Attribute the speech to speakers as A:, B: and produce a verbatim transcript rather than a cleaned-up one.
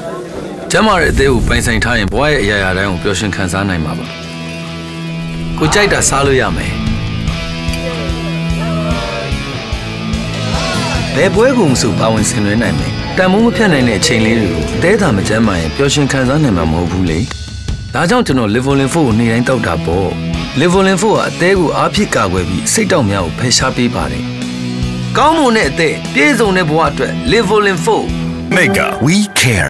A: ကျမရဲ့အသေးကိုပိုင်ဆိုင်ထားရင်ဘဝရဲ့အရာရာတိုင်းကိုပျော်ရွှင်ခံစားနိုင်မှာပါကိုကြိုက်တာစားလို့ရမယ်ဘယ်ပွဲကုန်စုပါဝင်ဆင်နွှဲနိုင်မယ်တန်မိုးမဖြတ်နိုင်တဲ့အချိန်လေးတွေကိုအသေးသာမကျမ်းမာရင်ပျော်ရွှင်ခံစားနိုင်မှာမဟုတ်ဘူးလေဒါကြောင့်ကျွန်တော် Livolin ကိုနေ့တိုင်းတောက်တာပေါ့ Livolin ကအသေးကိုအားဖြစ်ကာကွယ်ပြီးစိတ်တောက်များကိုဖယ်ရှားပေးပါတယ်ကောင်းမွန်တဲ့အသေးပြေဆုံးတဲ့ဘဝအတွက် Livolin Mega we care